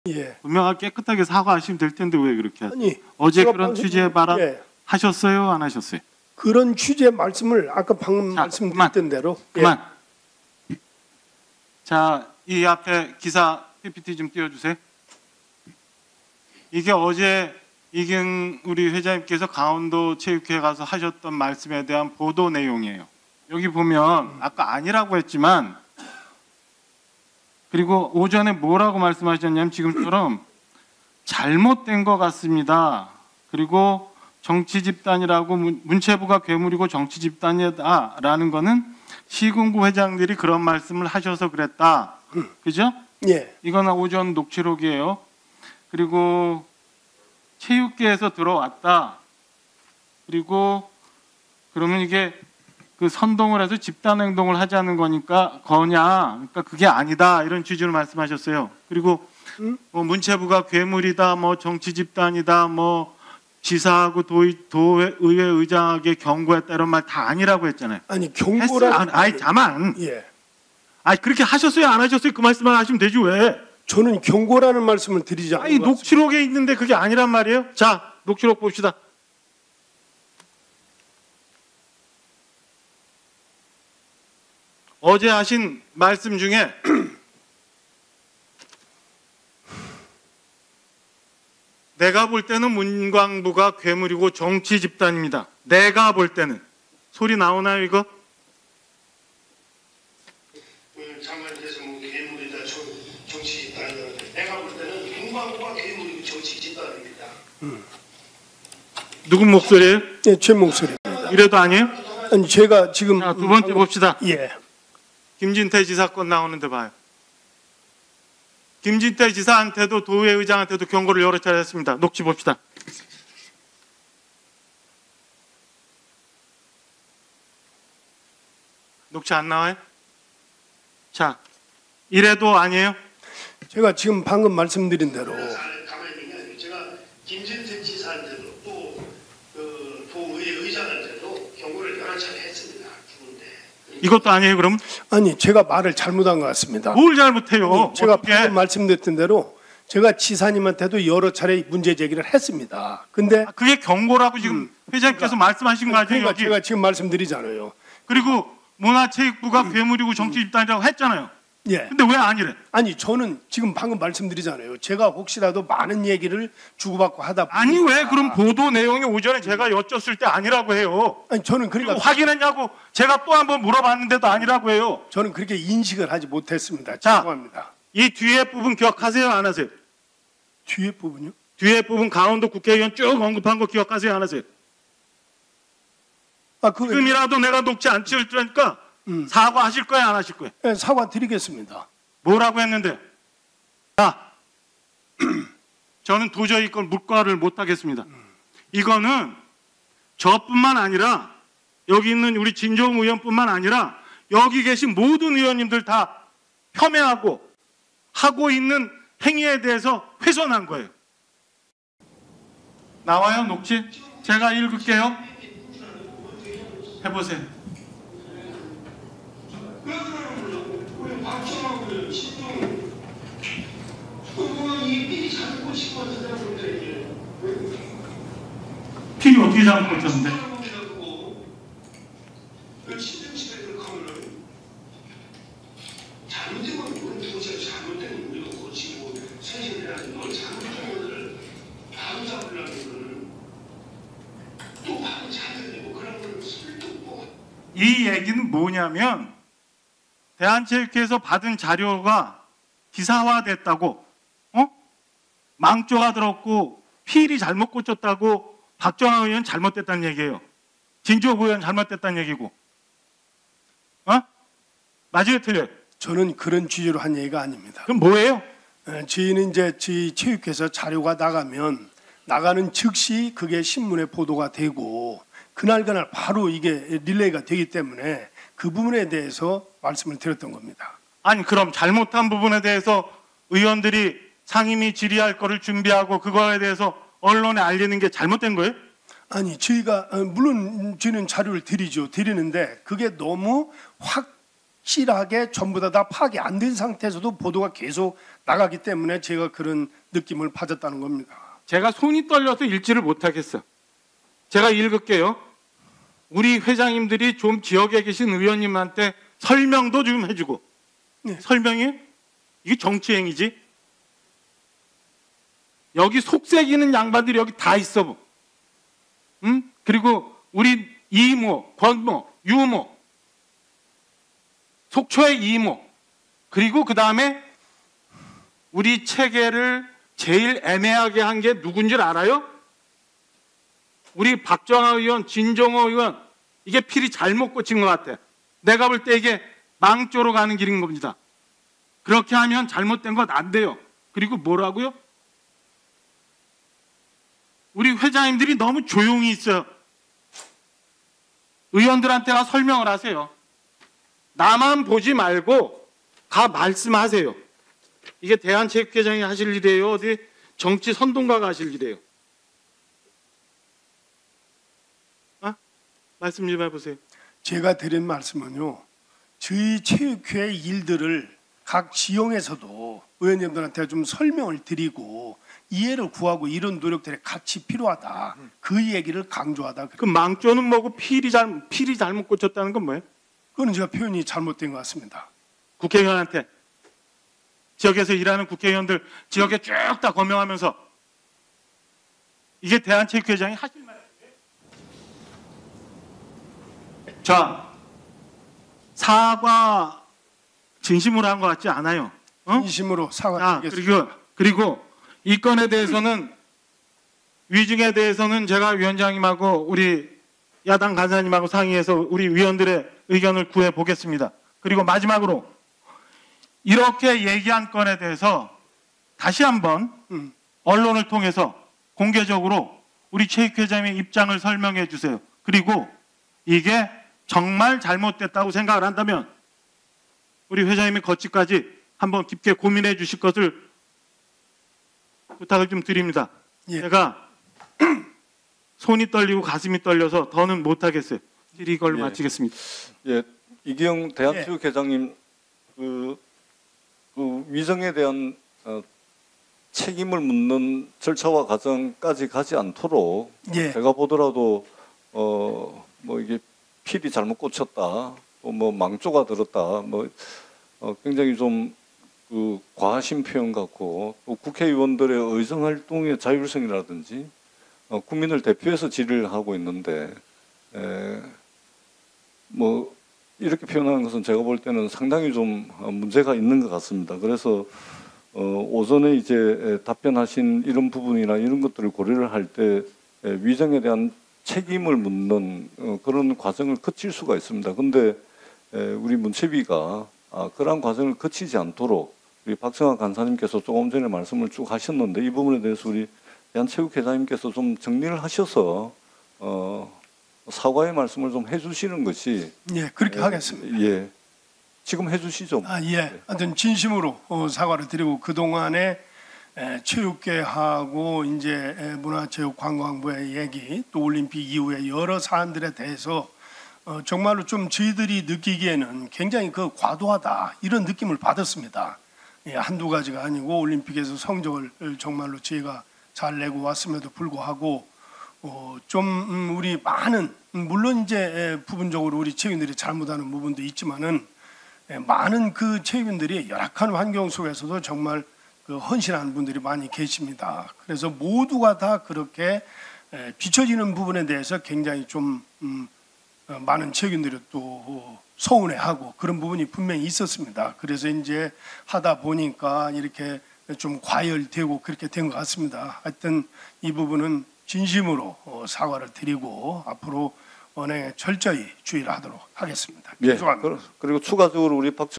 예. 분명하게 깨끗하게 사과하시면 될 텐데 왜 그렇게 하세요? 아니, 어제 제가 그런 방금- 취지의 발언 예. 하셨어요? 안 하셨어요? 그런 취지의 말씀을 아까 방금 자, 말씀드렸던 대로 그만. 자, 이 앞에 기사 PPT 좀 띄워주세요. 이게 어제 이경 우리 회장님께서 강원도 체육회에 가서 하셨던 말씀에 대한 보도 내용이에요. 여기 보면 아까 아니라고 했지만 그리고 오전에 뭐라고 말씀하셨냐면 지금처럼 잘못된 것 같습니다. 그리고 정치 집단이라고 문체부가 괴물이고 정치 집단이다라는 거는 시군구 회장들이 그런 말씀을 하셔서 그랬다. 그죠? 예. 이거는 오전 녹취록이에요. 그리고 체육계에서 들어왔다. 그리고 그러면 이게 그 선동을 해서 집단 행동을 하자는 거니까 그러니까 그게 아니다 이런 취지로 말씀하셨어요. 그리고 뭐 문체부가 괴물이다, 뭐 정치 집단이다, 뭐 지사하고 도의회 의장에게 경고했다 이런 말 다 아니라고 했잖아요. 아니 경고라. 아니 잠만. 예. 아니 그렇게 하셨어요, 안 하셨어요? 그 말씀만 하시면 되지 왜? 저는 경고라는 말씀을 드리지 않은 아니 것 같습니다. 녹취록에 있는데 그게 아니란 말이에요? 자, 녹취록 봅시다. 어제 하신 말씀 중에 내가 볼 때는 문광부가 괴물이고 정치 집단입니다. 내가 볼 때는. 소리 나오나요 이거? 장관께서 뭐 괴물이다, 정치 집단이다. 내가 볼 때는 문광부가 괴물이고 정치 집단입니다. 누군 목소리예요? 예, 제 목소리. 이래도 아니에요? 아니 제가 지금 자, 두 번째 봅시다. 예. 김진태 지사 건 나오는데 봐요. 김진태 지사한테도 도의회 의장한테도 경고를 여러 차례 했습니다. 녹취 봅시다. 녹취 안 나와요? 자, 이래도 아니에요? 제가 지금 방금 말씀드린 대로 가만히 있는 게 아니고 제가 김진태 지사한테도 또그 도의회 의장한테도 경고를 여러 차례 했습니다. 두군데. 이것도 아니에요 그럼? 아니 제가 말을 잘못한 것 같습니다. 뭘 잘못해요? 아니, 제가 어떻게? 방금 말씀드렸던 대로 제가 지사님한테도 여러 차례 문제 제기를 했습니다. 근데 그게 경고라고 지금 회장님께서 말씀하신 거 아니에요? 그러니까 여기. 제가 지금 말씀드리잖아요. 그리고 문화체육부가 괴물이고 정치 집단이라고 했잖아요. 예. 근데 왜 아니래? 아니 저는 지금 방금 말씀드리잖아요. 제가 혹시라도 많은 얘기를 주고받고 하다 보니까 아니 왜 그럼 보도 내용이 오전에 제가 여쭸을 때 아니라고 해요? 아니 저는 그리고 그러니까 확인했냐고 제가 또 한 번 물어봤는데도 아니라고 해요. 저는 그렇게 인식을 하지 못했습니다. 자. 죄송합니다. 이 뒤에 부분 기억하세요? 안 하세요? 뒤에 부분요? 뒤에 부분 강원도 국회의원 쭉 언급한 거 기억하세요? 안 하세요? 아, 그 지금이라도 내가 녹취 안 찍을 테니까 사과하실 거예요? 안 하실 거예요? 예, 사과드리겠습니다. 뭐라고 했는데? 자, 저는 도저히 이걸 묵과를 못하겠습니다. 이거는 저뿐만 아니라 여기 있는 우리 진종 의원뿐만 아니라 여기 계신 모든 의원님들 다 폄훼하고 하고 있는 행위에 대해서 훼손한 거예요. 나와요 녹취? 제가 읽을게요. 해보세요. 필이 어떻게 잘못 꽂혔는데? 이 얘기는 뭐냐면 대한체육회에서 받은 자료가 기사화됐다고, 망조가 들었고 필이 잘못 꽂혔다고 박정환 의원 잘못됐다는 얘기예요. 진주호 의원 잘못됐다는 얘기고, 맞아요, 틀려요? 저는 그런 취지로 한 얘기가 아닙니다. 그럼 뭐예요? 저희는 이제 저희 체육회에서 자료가 나가는 즉시 그게 신문에 보도가 되고 그날 바로 이게 릴레이가 되기 때문에 그 부분에 대해서 말씀을 드렸던 겁니다. 아니 그럼 잘못한 부분에 대해서 의원들이 상임위 질의할 거를 준비하고 그거에 대해서 언론에 알리는 게 잘못된 거예요? 아니 저희가 물론 저희는 자료를 드리는데 그게 너무 확실하게 전부 다 파악이 안 된 상태에서도 보도가 계속 나가기 때문에 제가 그런 느낌을 받았다는 겁니다. 제가 손이 떨려서 읽지를 못하겠어. 제가 읽을게요. 우리 회장님들이 좀 지역에 계신 의원님한테 설명도 좀 해주고. 네. 설명이? 이게 정치행위지. 여기 속색이는 양반들이 여기 다 있어. 응? 그리고 우리 이모, 권모, 유모, 속초의 이모, 그리고 그 다음에 우리 체계를 제일 애매하게 한 게 누군지 알아요? 우리 박정아 의원, 진종호 의원, 이게 필이 잘못 꽂힌 것 같아. 내가 볼 때 이게 망조로 가는 길인 겁니다. 그렇게 하면 잘못된 것 안 돼요. 그리고 뭐라고요? 우리 회장님들이 너무 조용히 있어요. 의원들한테가 설명을 하세요. 나만 보지 말고 가 말씀하세요. 이게 대한체육회장이 하실 일이에요? 어디 정치 선동가가 하실 일이에요? 말씀 좀 해보세요. 제가 드린 말씀은요. 저희 체육회 일들을 각 지역에서도 의원님들한테 좀 설명을 드리고 이해를 구하고 이런 노력들이 같이 필요하다. 그 얘기를 강조하다. 그 망조는 뭐고 필이 잘못 꽂혔다는 건 뭐예요? 그거는 제가 표현이 잘못된 것 같습니다. 국회의원한테 지역에서 일하는 국회의원들 지역에 쭉 다 거명하면서 이게 대한체육회장이 하실 말이에요. 자, 사과 진심으로 한 것 같지 않아요. 어? 진심으로 사과드리겠습니다. 그리고 이 건에 대해서는 위증에 대해서는 제가 위원장님하고 우리 야당 간사님하고 상의해서 우리 위원들의 의견을 구해 보겠습니다. 그리고 마지막으로 이렇게 얘기한 건에 대해서 다시 한번 언론을 통해서 공개적으로 우리 체육회장의 입장을 설명해 주세요. 그리고 이게 정말 잘못됐다고 생각을 한다면 우리 회장님의 거치까지 한번 깊게 고민해 주실 것을 부탁을 좀 드립니다. 예. 제가 손이 떨리고 가슴이 떨려서 더는 못하겠어요. 이걸로 예. 마치겠습니다. 예, 이기영 대한체육회장님 그 위정에 대한 책임을 묻는 절차와 과정까지 가지 않도록 예. 제가 보더라도 뭐 이게 필이 잘못 꽂혔다, 또 뭐 망조가 들었다, 뭐 굉장히 좀 그 과하신 표현 같고 또 국회의원들의 의정 활동의 자율성이라든지 국민을 대표해서 질의를 하고 있는데 뭐 이렇게 표현하는 것은 제가 볼 때는 상당히 좀 문제가 있는 것 같습니다. 그래서 오전에 이제 답변하신 이런 부분이나 이런 것들을 고려를 할 때 위정에 대한 책임을 묻는 그런 과정을 거칠 수가 있습니다. 근데 우리 문체비가 그러한 과정을 거치지 않도록 우리 박정아 간사님께서 조금 전에 말씀을 쭉 하셨는데 이 부분에 대해서 우리 대한체육회장님께서 좀 정리를 하셔서 사과의 말씀을 좀 해주시는 것이 예, 그렇게 하겠습니다. 예, 지금 해주시죠. 예. 하여튼 진심으로 사과를 드리고 그동안에 체육계하고 이제 문화체육관광부의 얘기 또 올림픽 이후에 여러 사안들에 대해서 정말로 좀 저희들이 느끼기에는 굉장히 그 과도하다 이런 느낌을 받았습니다. 예, 한두 가지가 아니고 올림픽에서 성적을 정말로 저희가 잘 내고 왔음에도 불구하고 좀 우리 많은 물론 이제 부분적으로 우리 체육인들이 잘못하는 부분도 있지만은 많은 그 체육인들이 열악한 환경 속에서도 정말 그 헌신하는 분들이 많이 계십니다. 그래서 모두가 다 그렇게 비춰지는 부분에 대해서 굉장히 좀 많은 체육인들이 또 서운해하고 그런 부분이 분명히 있었습니다. 그래서 이제 하다 보니까 이렇게 좀 과열되고 그렇게 된 것 같습니다. 하여튼 이 부분은 진심으로 사과를 드리고 앞으로 언행에 철저히 주의를 하도록 하겠습니다. 예, 죄송합니다. 그리고 추가적으로 우리 박